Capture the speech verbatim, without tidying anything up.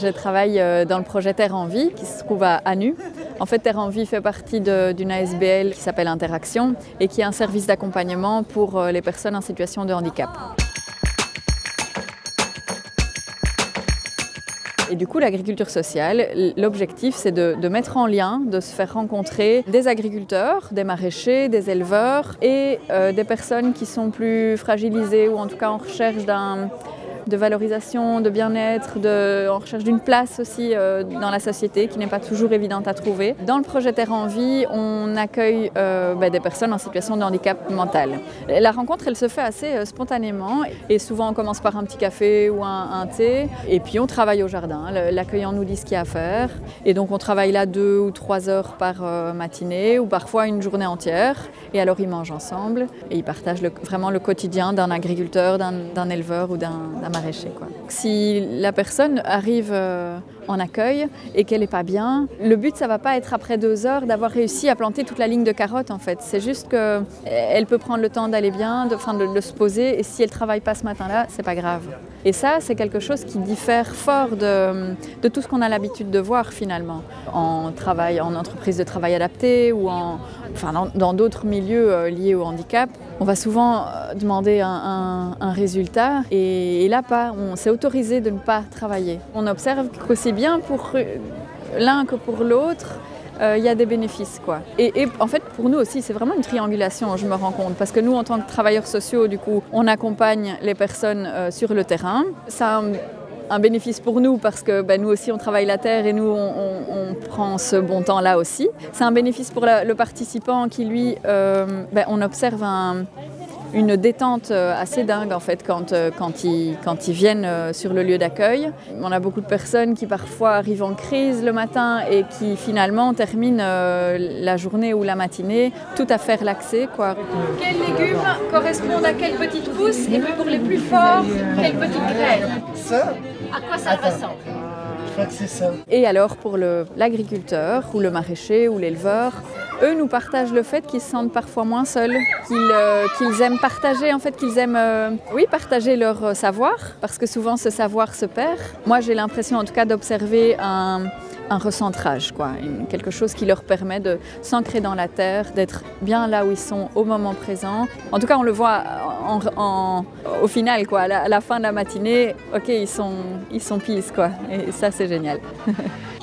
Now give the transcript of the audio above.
je travaille dans le projet Terre en Vie qui se trouve à Anu. En fait, Terre en Vie fait partie d'une A S B L qui s'appelle Interaction et qui est un service d'accompagnement pour les personnes en situation de handicap. Et du coup, l'agriculture sociale, l'objectif, c'est de, de mettre en lien, de se faire rencontrer des agriculteurs, des maraîchers, des éleveurs et euh, des personnes qui sont plus fragilisées ou en tout cas en recherche d'un... de valorisation, de bien-être, de, en recherche d'une place aussi euh, dans la société qui n'est pas toujours évidente à trouver. Dans le projet Terre en Vie, on accueille euh, bah, des personnes en situation de handicap mental. La rencontre, elle se fait assez euh, spontanément et souvent on commence par un petit café ou un, un thé et puis on travaille au jardin. L'accueillant nous dit ce qu'il y a à faire et donc on travaille là deux ou trois heures par euh, matinée ou parfois une journée entière et alors ils mangent ensemble et ils partagent le, vraiment le quotidien d'un agriculteur, d'un éleveur ou d'un maraîcher, quoi. Si la personne arrive euh, en accueil et qu'elle n'est pas bien, le but ça va pas être après deux heures d'avoir réussi à planter toute la ligne de carottes en fait. C'est juste qu'elle peut prendre le temps d'aller bien, de, de, de se poser et si elle ne travaille pas ce matin-là, c'est pas grave. Et ça, c'est quelque chose qui diffère fort de, de tout ce qu'on a l'habitude de voir finalement en travail, en entreprise de travail adapté ou en, enfin, dans d'autres milieux euh, liés au handicap. On va souvent euh, demander un, un, un résultat et, et là, pas. On s'est autorisé de ne pas travailler. On observe qu'aussi bien pour l'un que pour l'autre, il euh, y a des bénéfices, quoi. Et, et en fait, pour nous aussi, c'est vraiment une triangulation, je me rends compte. Parce que nous, en tant que travailleurs sociaux, du coup, on accompagne les personnes euh, sur le terrain. Ça a un, un bénéfice pour nous parce que ben, nous aussi, on travaille la terre et nous, on, on, on prend ce bon temps-là aussi. C'est un bénéfice pour la, le participant qui, lui, euh, ben, on observe un... une détente assez dingue en fait quand, quand, ils, quand ils viennent sur le lieu d'accueil. On a beaucoup de personnes qui parfois arrivent en crise le matin et qui finalement terminent la journée ou la matinée tout à fait relaxées, quoi. Quels légumes correspondent à quelle petite pousse et puis pour les plus forts, quelle petite graine? Ça? À quoi ça Attends. ressemble? Je crois que c'est ça. Et alors pour l'agriculteur ou le maraîcher ou l'éleveur, eux nous partagent le fait qu'ils se sentent parfois moins seuls, qu'ils euh, qu'ils aiment partager, en fait, qu'ils aiment euh, oui, partager leur euh, savoir, parce que souvent ce savoir se perd. Moi j'ai l'impression en tout cas d'observer un, un recentrage, quoi, une, quelque chose qui leur permet de s'ancrer dans la terre, d'être bien là où ils sont au moment présent. En tout cas on le voit en, en, au final, quoi, à la, à la fin de la matinée, ok, ils sont, ils sont peace, quoi, et ça c'est génial.